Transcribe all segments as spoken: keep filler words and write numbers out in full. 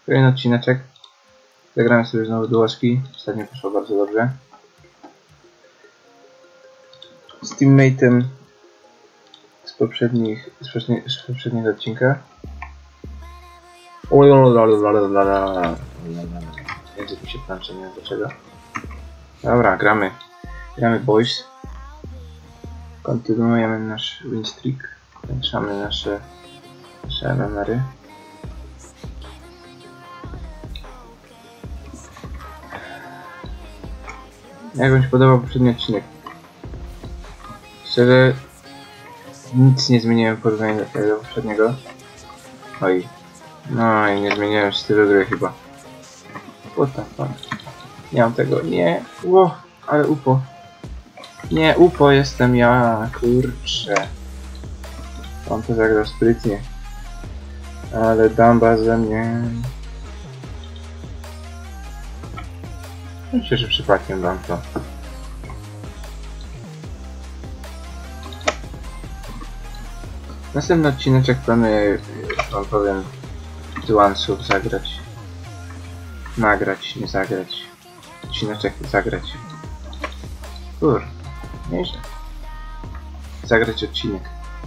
Kolejny odcineczek. Zagramy sobie znowu duoski. Ostatnio poszło bardzo dobrze. Z teammate'em z poprzednich, z poprzednich, z poprzedniego odcinka. Język mi się plącze, nie wiem dlaczego. Dobra, gramy. Gramy boys. Kontynuujemy nasz win streak. Kończymy nasze, nasze M M R-y. Jak wam się podobał poprzedni odcinek? Szczerze, nic nie zmieniłem w porównaniu do tego poprzedniego. Oj. No i nie zmieniłem stylu gry chyba. What the fuck? Nie mam tego, nie. Ło, ale upo. Nie, upo jestem ja, kurczę. On to zagrał sprytnie. Ale damba ze mnie. Myślę, że przypadkiem dam to. Następny odcineczek planuję, wam powiem, Duansów zagrać. Nagrać, nie zagrać. Odcineczek zagrać. Kur, nieźle. Zagrać odcinek.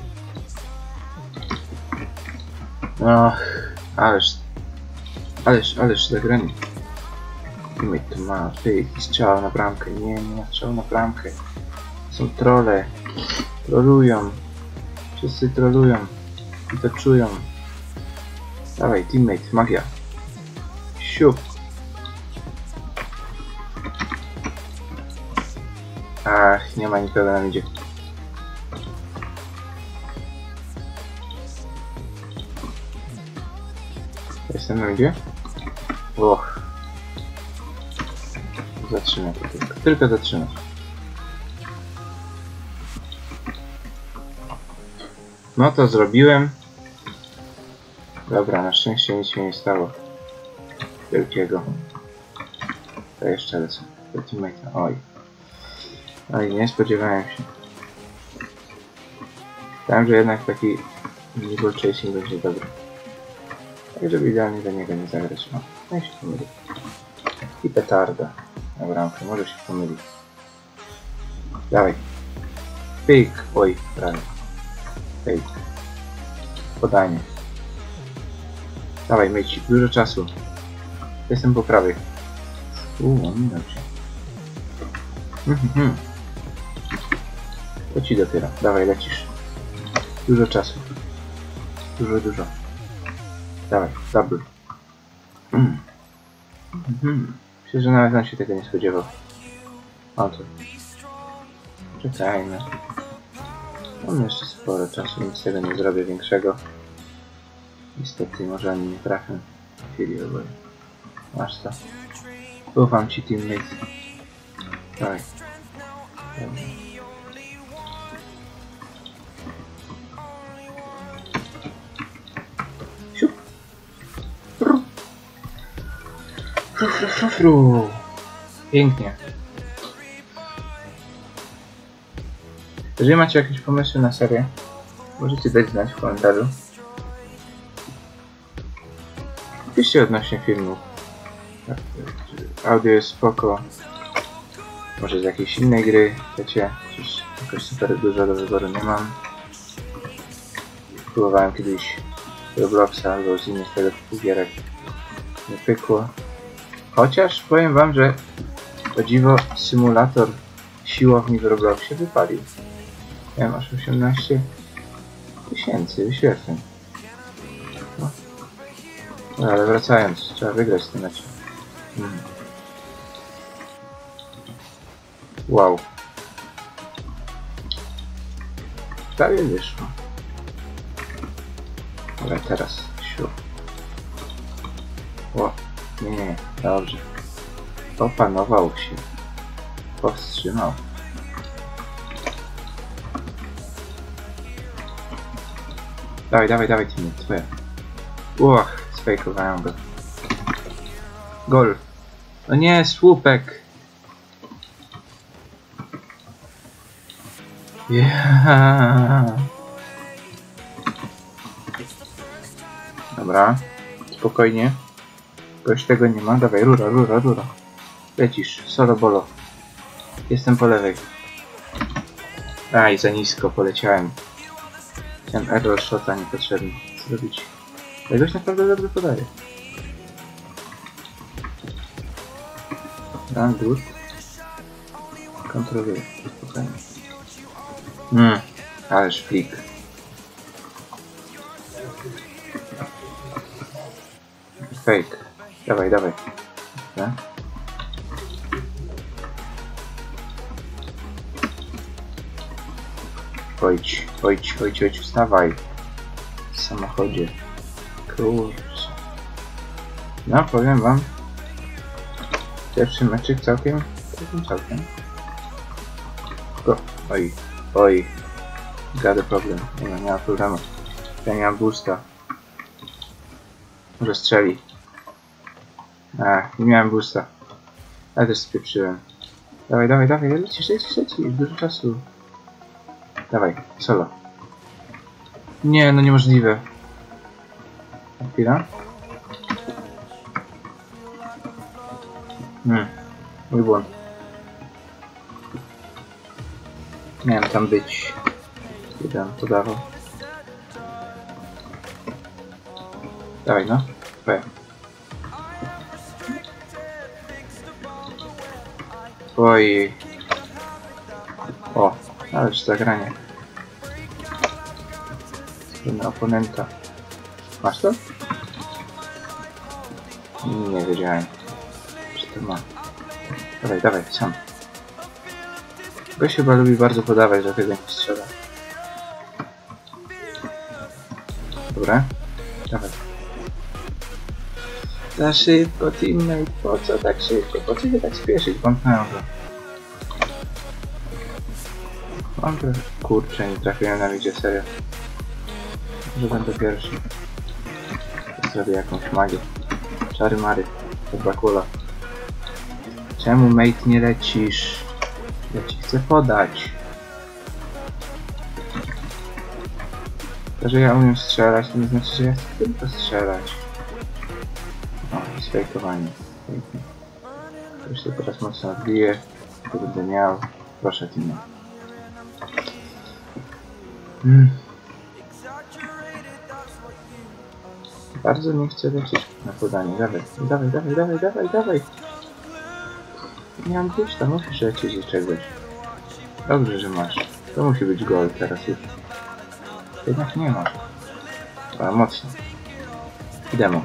No, ależ, ależ, ależ zagranie. Teammate to ma, ty, strzał na bramkę. Nie, nie ma strzał na bramkę. Są trolle. Trolują. Wszyscy trolują. I to czują. Dawaj, teammate, magia. Siup. Ach, nie ma nikogo na midzie. Jestem na midzie? Och. Zatrzymaj to tylko. Tylko zatrzymać. No to zrobiłem. Dobra, na szczęście nic się nie stało. Wielkiego. To jeszcze lecę. Do teammate'a. Oj. Oj, nie spodziewałem się. Myślałem, że jednak taki ball chasing będzie dobry. Tak, żeby idealnie do niego nie zagrać. No, no i się pomyli. I petarda na bramkę. Może się pomyli. Dawaj. Pyk. Oj, prawie. Pyk. Podanie. Dawaj, myć. Dużo czasu. Jestem po prawej. Uuu, minął się. Mhm. To ci dopiero. Dawaj, lecisz. Dużo czasu. Dużo, dużo. Dawaj, double. Mm. Mhm. Myślę, że nawet on się tego nie spodziewał. O to. Czekajmy. Mam jeszcze sporo czasu, nic z tego nie zrobię większego. Niestety, może ani nie trafię. W chwili oboje. Masz to. Ufam ci, teammate. Dawaj. Dobrze. Siup. Fru. Fru, fru, fru, fru. Pięknie. Jeżeli macie jakieś pomysły na serię, możecie dać znać w komentarzu. Piszcie odnośnie filmu. Audio jest spoko. Może z jakiejś innej gry, wiecie, przecież jakoś super dużo do wyboru nie mam. Próbowałem kiedyś Robloxa albo z innych tego typu gierek. Nie pykło. Chociaż powiem wam, że o dziwo symulator siłowni w Robloxie wypalił. Ja masz osiemnaście tysięcy wyświetleń. No. No, ale wracając, trzeba wygrać ten mecz. Hmm. Wow. Prawie wyszło. Ale teraz siu. O, nie, nie, dobrze. Opanował się. Powstrzymał. Dawaj, dawaj, dawaj, team, twoje. Uch, sfejkowałem go. Gol. No nie, słupek. Yeah. Dobra, spokojnie. Kogoś tego nie ma. Dawaj, rura, rura, rura. Lecisz, solo bolo. Jestem po lewej. Aj, za nisko poleciałem. Chciałem error shota niepotrzebny zrobić. Ale goś naprawdę dobrze podaje. Run good. Kontroluję. Spokojnie. Mmm, ależ flik. Fake. Dawaj, dawaj. Dobra. Chodź, chodź, chodź, chodź, wstawaj. W samochodzie. Kurczę. No, powiem wam. Pierwszy meczyk całkiem, całkiem, całkiem. O, oj, oj. Gada problem. Nie ma, nie ma problemu. Ja nie mam boosta. Może strzeli. A, nie miałem boosta. Ale też spieprzyłem. Dawaj, dawaj, dawaj, lecisz, lecisz, lecisz. Dużo czasu. Dawaj, solo. Nie, no niemożliwe. Chwila. Hmm, mój błąd. Miałem tam być. Jeden podawał. Dawaj, no. Dawaj. Oj. O, ależ zagranie. Strona oponenta. Masz to? Nie wiedziałem, czy to ma. Dawaj, dawaj, sam. Gość chyba lubi bardzo podawać, dlatego nie strzela. Dobra, dawaj. Za szybko, teammate, po co tak szybko? Po co się tak spieszyć? Wątnąłem go. Mam to... Kurczę, nie trafiłem na widzie, serio. Może będę pierwszy. Zrobię jakąś magię. Czary mary. To Bakula. Czemu, mate, nie lecisz? Ja ci chcę podać. To, że ja umiem strzelać, to nie znaczy, że ja chcę tylko strzelać. O, sfejkowanie. Już się teraz mocno odbije. To będę miał. Proszę, Timo. Hmm. Bardzo nie chcę lecieć na podanie. Dawaj, dawaj, dawaj, dawaj, dawaj, dawaj. Nie mam gdzieś tam, musisz lecieć do czegoś. Dobrze, że masz. To musi być gol teraz już. Jednak nie ma. Ale mocno. Demo.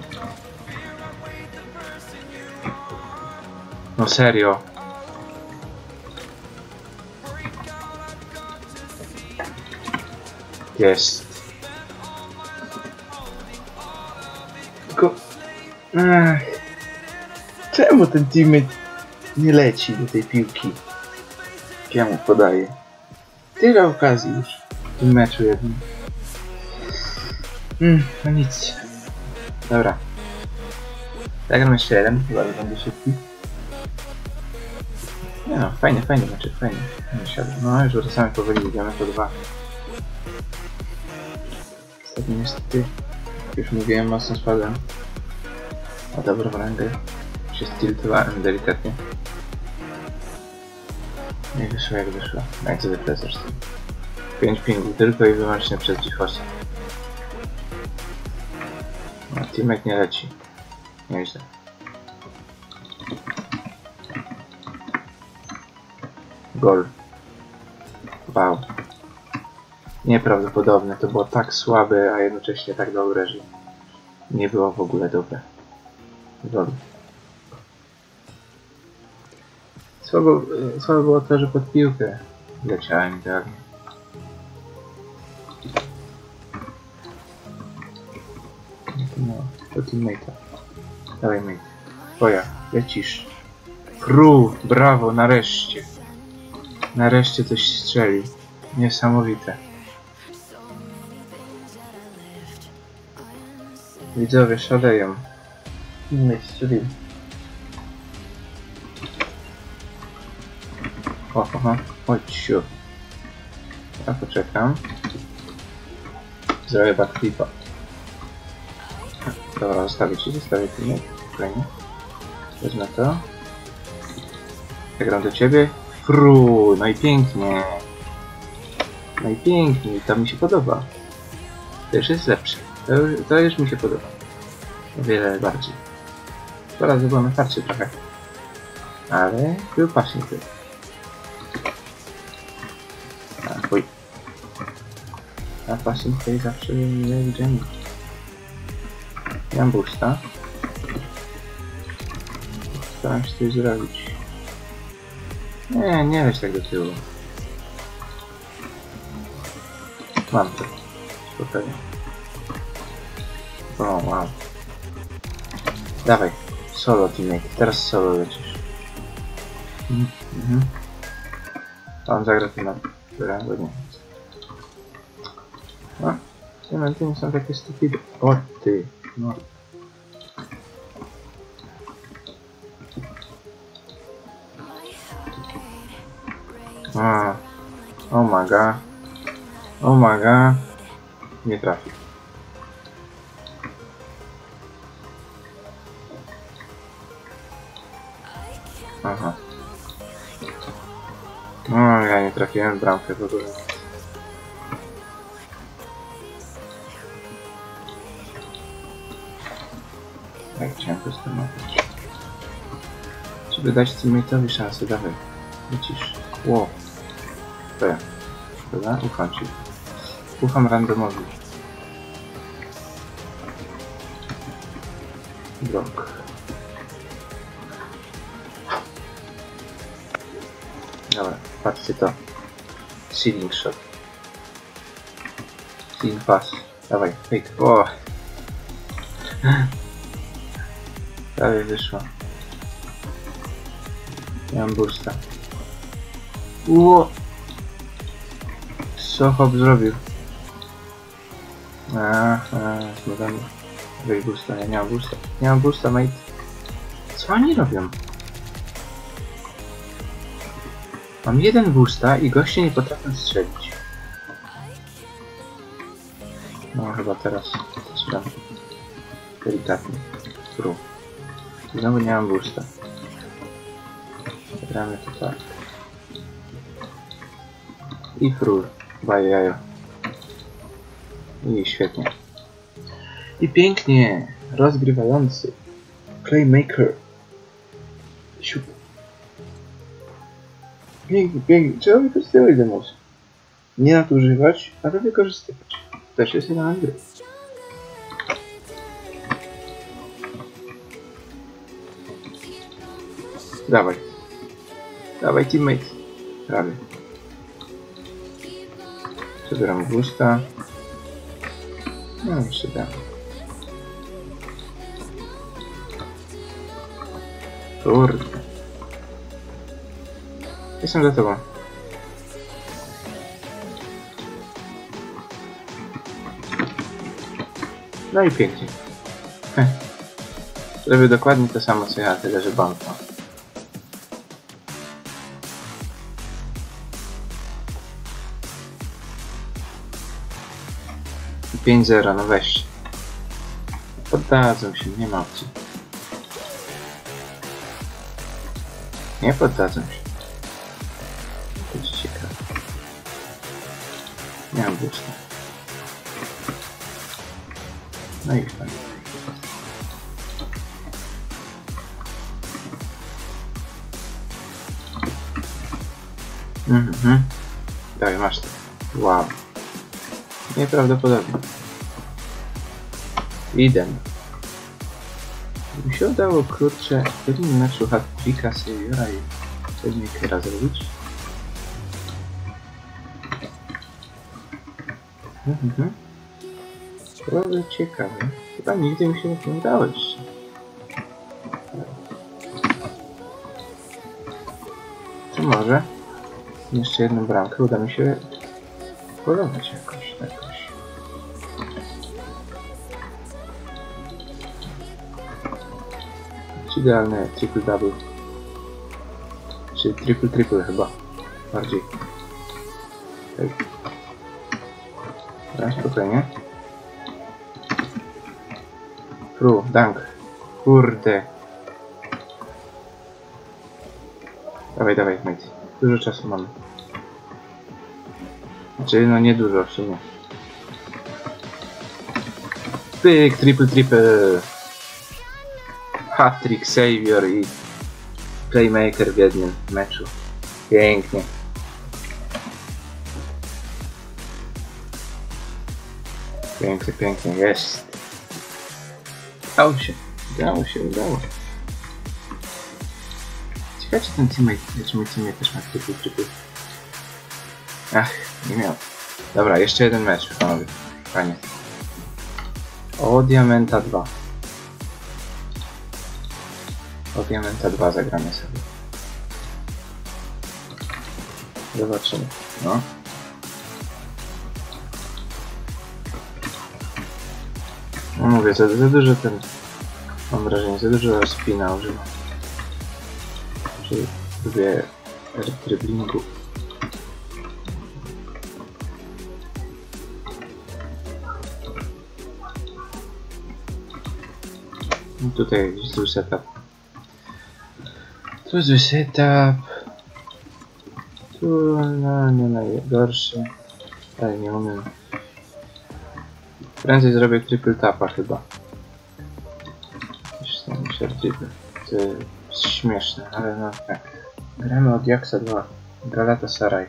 No serio. Jest. Tylko... Ech. Czemu ten teammate nie leci do tej piłki? Ja mu podaję. Tyle okazji już w tym meczu jednym. Mm, no nic. Dobra. Zagram jeszcze jeden, chyba będę szybki. Nie no, fajnie, fajnie meczek, fajnie. No już wracamy powoli, idziemy po dwa. Ostatnio niestety, jak już mówiłem, mocno spadłem. A dobrą rangę. Się stiltowałem delikatnie. Nie wyszło jak wyszło. Jak zwykle zresztą. pięć pingu tylko i wyłącznie przez GeForce'a. No, teammate nie leci. Nieźle. Gol. Wow. Nieprawdopodobne. To było tak słabe, a jednocześnie tak dobre, że nie było w ogóle dobre. Gol. Słabo, słabo było to, że pod piłkę leciałem idealnie. No, to teammate'a. Dawaj, mate. Twoja, lecisz. Fru, brawo, nareszcie. Nareszcie coś strzelił. Niesamowite. Widzowie szaleją. Teammate strzelił. O, aha, chodź siu. Ja poczekam. Zrobię backflipa. Dobra, zostawię ci, zostawię ci. Fajnie. Wezmę to. Zagram do ciebie. Fru, no i pięknie. No i pięknie, to mi się podoba. To już jest lepsze. To, to już mi się podoba. O wiele bardziej. Dwa razy było na tarczy trochę. Ale był paśnik. A, chuj. A paśnik tutaj zawsze nie widziałem. Mam boosta. Staram się coś zrobić. Nie, nie weź tak do tyłu. Mam to. Spokojnie. O, wow. Dawaj. Solo teammate. Teraz solo lecisz. Mhm. Mhm. On zagra tym na bo nie. No. Te momenty nie są takie stupide. O ty. No. A. Oh my god. Oh my god. Nie trafi. Aha. No, ja nie trafiłem w bramkę w ogóle. Jak chciałem to stemować. Żeby dać teammate'owi szansę, dawaj. Lecisz. Wow. To ja. Dobra, ufam ci. Ufam randomowi. Blok. Dobra, patrzcie to. Ceiling shot. Ceiling pass. Dawaj, fake. O! Prawie wyszło. Nie mam boosta. Ło! Co hop zrobił? Aaa, zmagamy. Weź boosta, ja nie mam boosta. Nie mam boosta, mate. Co oni robią? Mam jeden boosta i goście nie potrafią strzelić. No chyba teraz strzelam. Delikatnie. Fru. Znowu nie mam boosta. Gramy to tak. I fru. Baje jajo. I świetnie. I pięknie. Rozgrywający. Playmaker. Siup. Pięknie, pięknie. Trzeba wykorzystywać demos. Nie nadużywać, ale wykorzystywać. Też jest jedna gry. Dawaj. Dawaj teammate. Prawie. Zabieram boosta. No jeszcze dam. Kurde. Jestem za tobą. No i pięknie. Heh. Zrobię dokładnie to samo co ja, tyle że banka. pięć zero, no weź. Poddadzą się, nie ma opcji. Nie poddadzą się. To jest ciekawe. Nie mam boosta. No i fajnie. Mhm. Daj, masz to. Wow. Nieprawdopodobne. Idę. Mi się udało, kurczę, w jednym meczu hat-tricka Saviora i Playmakera zrobić. Mhm. Byłoby ciekawe. Chyba nigdy mi się nie udało jeszcze. To może jeszcze jedną bramkę uda mi się polować jakoś, jakoś. Idealne triple double. Czy triple triple chyba. Bardziej. Tak. Teraz spokojnie. Pru, dank. Kurde. Dawaj, dawaj, mate. Dużo czasu mamy. Znaczy, no nie dużo w sumie. Pyk, triple, triple. Hat-trick, savior i playmaker w jednym meczu. Pięknie. Pięknie, pięknie, jest. Udało się, udało się, udało. Ciekawe, czy ten teammate, czy mój teammate też ma triple, triple. Ach, nie miał. Dobra, jeszcze jeden mecz, panowie. Fajnie. O Diamenta dwa. O Diamenta dwa zagramy sobie. Zobaczymy. No. No mówię, za, za dużo ten... Mam wrażenie, za dużo spina używam. Czyli lubię driblingu. I tutaj zły setup. Tu zły setup. Tu no nie najgorszy. Ale nie umiem. Prędzej zrobię triple tapa chyba. Niż ten triple. To jest śmieszne, ale no tak. Gramy od Jaksa dwa. Galatasaray.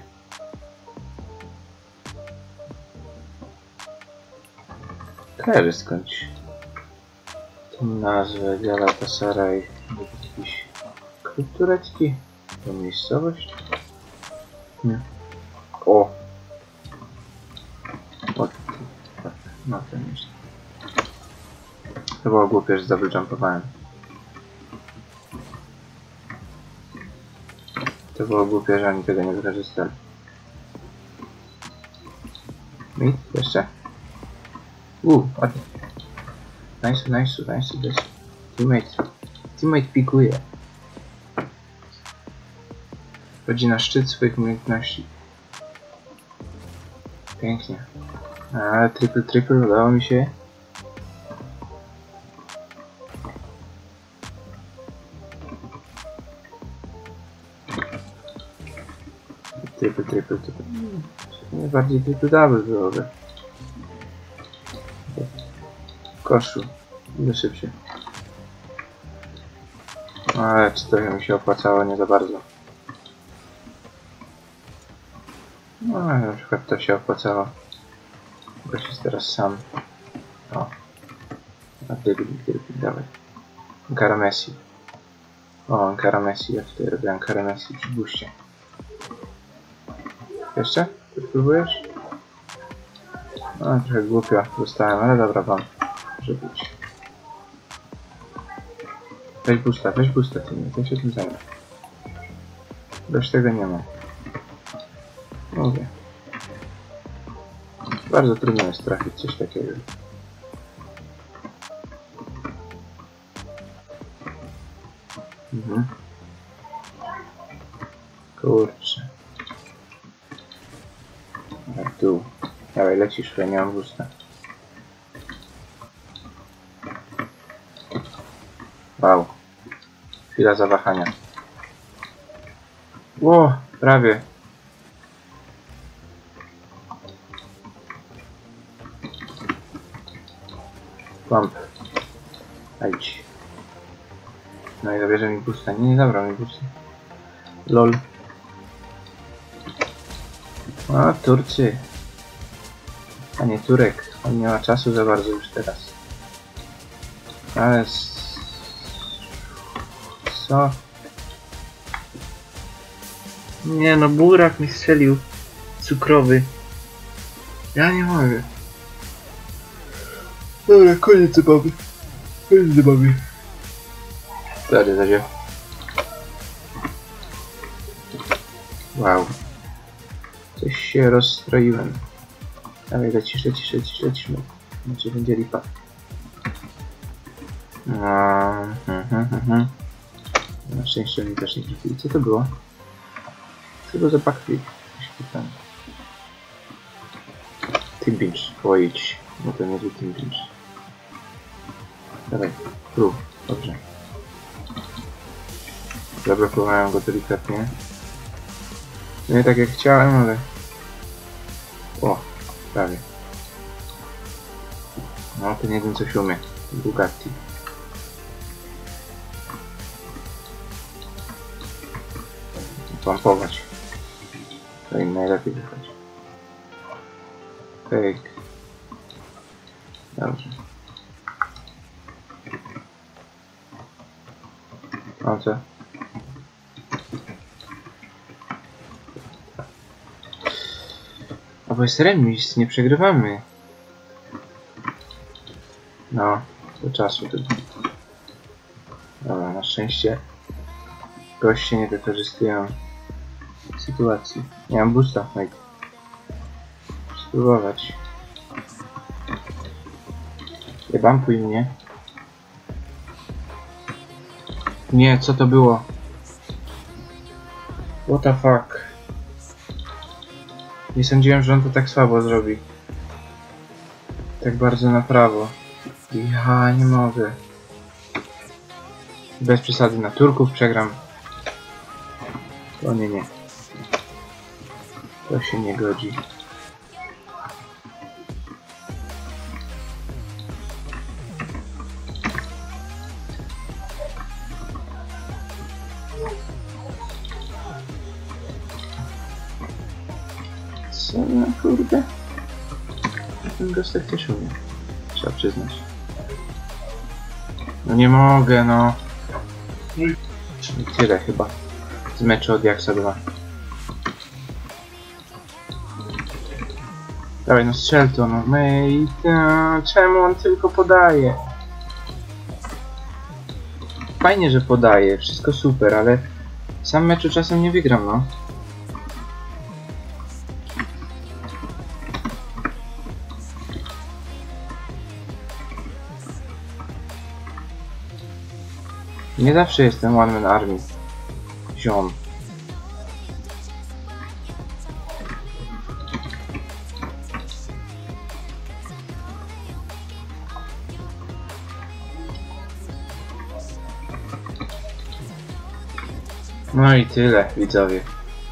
Kojarzę skądś tą nazwę Galatasaray. Jakiś klub turecki? To miejscowość? Nie. O! O, tak, no to myślę. To było głupie, że double jumpowałem. To było głupie, że oni tego nie wykorzystali. Mi? Jeszcze? Uuu, ładnie. Nice, nice, nice, nice. Teammate. Teammate pikuje. Wchodzi na szczyt swoich umiejętności. Pięknie. Ale triple, triple udało mi się. Triple, triple, triple. Najbardziej triple double byłoby. Koszu. Wysyp się. Ale czy to mi się opłacało? Nie za bardzo. No, na przykład to się opłacało. Gość jest teraz sam. O. A dyrbli, dyrbli, dawaj. Ankara Messi. O, Ankara Messi. Ja tutaj robię Ankara Messi przy buście. Jeszcze? Ty próbujesz? No, trochę głupio dostałem, ale dobra wam. Może być. Weź boosta, weź boosta, ty nie, ja się tym zajmę. Bez tego nie ma. Mówię. Bardzo trudno jest trafić coś takiego. Mhm. Kurczę. A tu. Dawaj, lecisz, ja nie mam boosta. Wow. Chwila zawahania. Ło, prawie. Pump. Ajdź. No i zabierze mi boosta. Nie, nie zabrał mi boosta. Lol. O, Turcy. A nie Turek. On nie ma czasu za bardzo już teraz. Ale... Co? Nie no, burak mi strzelił. Cukrowy. Ja nie mogę. Dobra, koniec zabawy. Koniec zabawy. Sorry, Zadzie. Wow. Coś się rozstroiłem. Dawaj, lecisz, lecisz, lecisz, lecisz. Znaczy będzie lipa. No, hmm, hmm, hmm. Na szczęście oni też nie trafili. Co to było? Co to było za backflip? Pytam. Team pinch. Pojdź. No to nie był team pinch. Dawaj, prób, dobrze. Zablokowałem go delikatnie. Nie tak jak chciałem, ale... O, prawie. No, ten jeden coś umie. Bugatti. Pompować. To im najlepiej wychodzi. Fake. Dobrze. O co? A bo jest remis, nie przegrywamy. No, do czasu tylko. Dobra, na szczęście goście nie wykorzystują sytuacji. Nie mam boosta, Mike. Spróbować. Nie bumpuj mnie. Nie, co to było? What the fuck? Nie sądziłem, że on to tak słabo zrobi. Tak bardzo na prawo. Ja nie mogę. Bez przesady, na Turków przegram. O nie, nie. To się nie godzi. Co na kurde? Ten gostek też umie. Trzeba przyznać. No nie mogę, no. I tyle chyba. Z meczu od Jaksa dwa. Dawaj, no strzel to, no. Mate, czemu on tylko podaje? Fajnie, że podaje, wszystko super, ale sam meczu czasem nie wygram, no. Nie zawsze jestem one man army. Ziom. No i tyle, widzowie.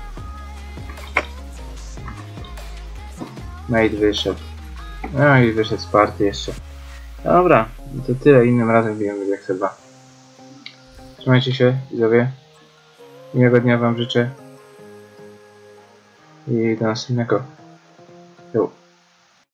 Mate wyszedł. No i wyszedł z party jeszcze. Dobra, to tyle, innym razem bijemy jak chyba. Trzymajcie się, widzowie. Miłego dnia wam życzę. I do następnego. Jo.